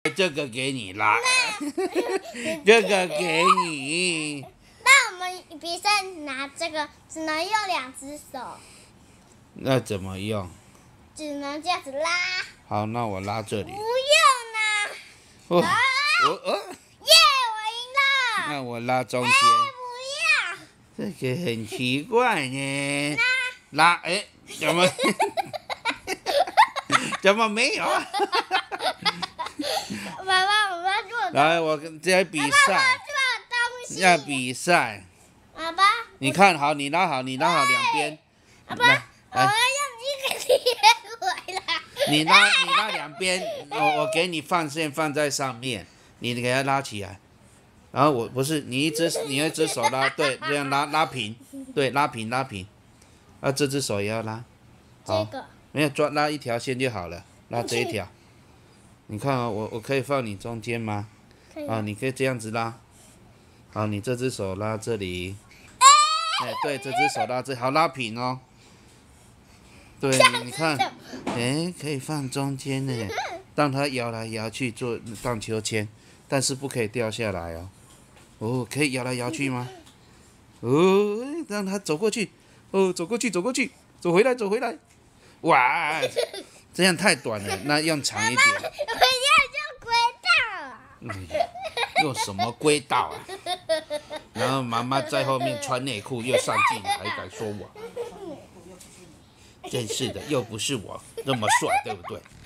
这个给你拉，这个给你。 那我们比赛拿这个只能用2只手， 那怎么用？ 只能这样子拉。 好，那我拉这里。 不用啦。 我耶，我赢了。 那我拉中间。 不要。 这个很奇怪呢。拉，哎，怎么？怎么没有啊？ 妈妈给我。 来，我跟这比赛。要比赛。 爸爸。 你看好，你拉好2边。 爸爸，我要用这个贴回来。 你拉2边，我给你放线放在上面，你给它拉起来。然后我不是你一只手拉，对，这样拉平，对，拉平。啊，这只手也要拉。好， 这个。 没有拉一条线就好了，拉这一条。你看啊，我可以放你中间吗？ 可以。 啊，你可以这样子拉。好，你这只手拉这里。哎，对，这只手拉这，好拉平哦。对，你看，哎，可以放中间呢，让它摇来摇去做荡秋千，但是不可以掉下来哦。哦，可以摇来摇去吗？哦，让它走过去，哦，走过去，走回来，哇，这样太短了，那用长一点。 我要用轨道。 用什么轨道啊？然后妈妈在后面穿内裤又上镜了，还敢说我？真是的，又不是我那么帅，对不对？